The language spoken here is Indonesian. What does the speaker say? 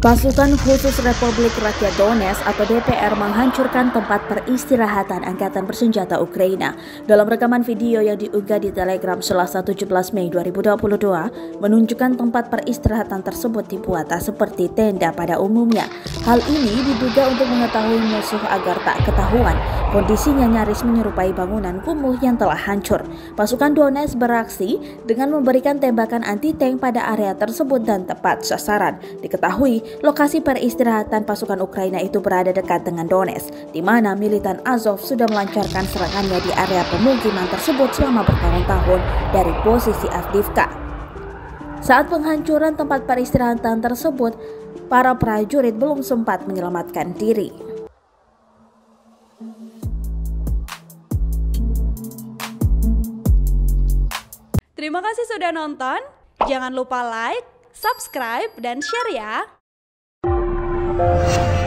Pasukan Khusus Republik Rakyat Donetsk atau DPR menghancurkan tempat peristirahatan Angkatan Bersenjata Ukraina. Dalam rekaman video yang diunggah di Telegram Selasa 17 Mei 2022, menunjukkan tempat peristirahatan tersebut dibuat tak seperti tenda pada umumnya. Hal ini diduga untuk mengetahui musuh agar tak ketahuan. Kondisinya nyaris menyerupai bangunan kumuh yang telah hancur. Pasukan Donetsk beraksi dengan memberikan tembakan anti-tank pada area tersebut dan tepat sasaran. Diketahui lokasi peristirahatan pasukan Ukraina itu berada dekat dengan Donetsk, di mana militan Azov sudah melancarkan serangannya di area pemukiman tersebut selama bertahun-tahun dari posisi Avdiivka. Saat penghancuran tempat peristirahatan tersebut, para prajurit belum sempat menyelamatkan diri. Terima kasih sudah nonton. Jangan lupa like, subscribe, dan share ya.